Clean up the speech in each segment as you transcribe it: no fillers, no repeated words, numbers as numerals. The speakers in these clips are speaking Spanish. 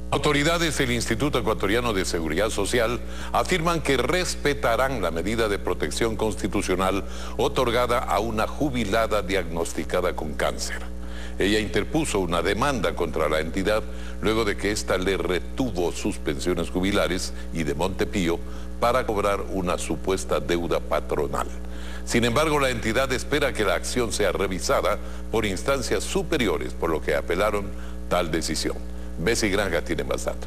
Autoridades del Instituto Ecuatoriano de Seguridad Social afirman que respetarán la medida de protección constitucional otorgada a una jubilada diagnosticada con cáncer. Ella interpuso una demanda contra la entidad luego de que ésta le retuvo sus pensiones jubilares y de Montepío para cobrar una supuesta deuda patronal. Sin embargo, la entidad espera que la acción sea revisada por instancias superiores, por lo que apelaron tal decisión. Bessie Granja tiene más datos.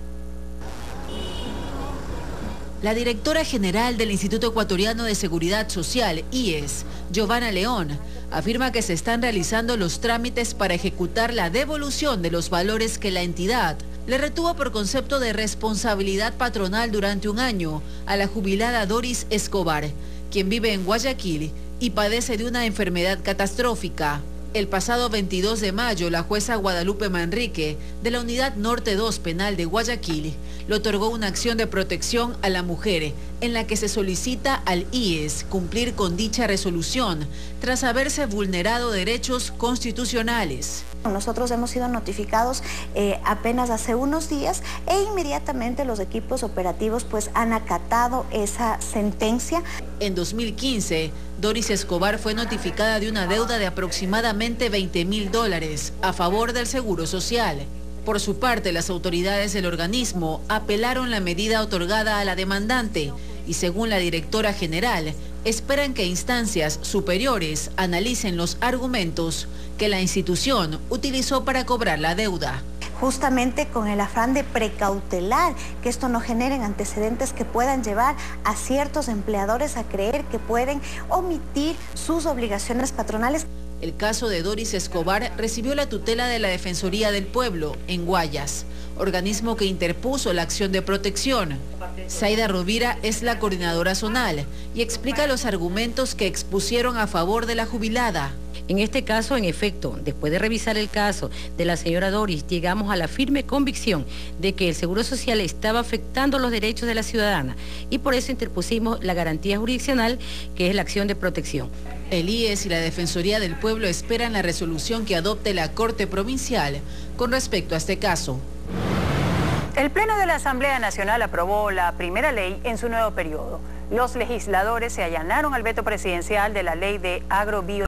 La directora general del Instituto Ecuatoriano de Seguridad Social, IES, Giovanna León, afirma que se están realizando los trámites para ejecutar la devolución de los valores que la entidad le retuvo por concepto de responsabilidad patronal durante un año a la jubilada Doris Escobar, quien vive en Guayaquil y padece de una enfermedad catastrófica. El pasado 22 de mayo, la jueza Guadalupe Manrique, de la Unidad Norte 2 Penal de Guayaquil, le otorgó una acción de protección a la mujer, en la que se solicita al IES cumplir con dicha resolución, tras haberse vulnerado derechos constitucionales. Nosotros hemos sido notificados apenas hace unos días e inmediatamente los equipos operativos han acatado esa sentencia. En 2015, Doris Escobar fue notificada de una deuda de aproximadamente $20.000 a favor del Seguro Social. Por su parte, las autoridades del organismo apelaron la medida otorgada a la demandante y, según la directora general, esperan que instancias superiores analicen los argumentos que la institución utilizó para cobrar la deuda. Justamente con el afán de precautelar que esto no genere antecedentes que puedan llevar a ciertos empleadores a creer que pueden omitir sus obligaciones patronales. El caso de Doris Escobar recibió la tutela de la Defensoría del Pueblo en Guayas, organismo que interpuso la acción de protección. Zaida Rovira es la coordinadora zonal y explica los argumentos que expusieron a favor de la jubilada. En este caso, en efecto, después de revisar el caso de la señora Doris, llegamos a la firme convicción de que el Seguro Social estaba afectando los derechos de la ciudadana y por eso interpusimos la garantía jurisdiccional, que es la acción de protección. El IES y la Defensoría del Pueblo esperan la resolución que adopte la Corte Provincial con respecto a este caso. El Pleno de la Asamblea Nacional aprobó la primera ley en su nuevo periodo. Los legisladores se allanaron al veto presidencial de la ley de agrobio.